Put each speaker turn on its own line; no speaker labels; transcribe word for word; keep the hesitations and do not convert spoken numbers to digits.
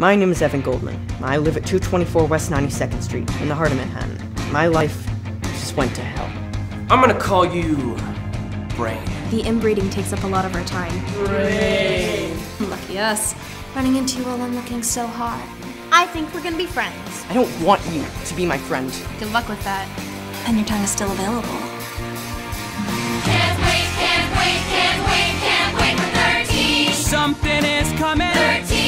My name is Evan Goldman. I live at two twenty-four West ninety-second Street, in the heart of Manhattan. My life just went to hell.
I'm gonna call you Brain.
The inbreeding takes up a lot of our time.
Brain.
Lucky us. Running into you while I'm looking so hot. I think we're gonna be friends.
I don't want you to be my friend.
Good luck with that. And your time is still available.
Can't wait, can't wait, can't wait, can't wait for thirteen.
Something is coming.
thirteen.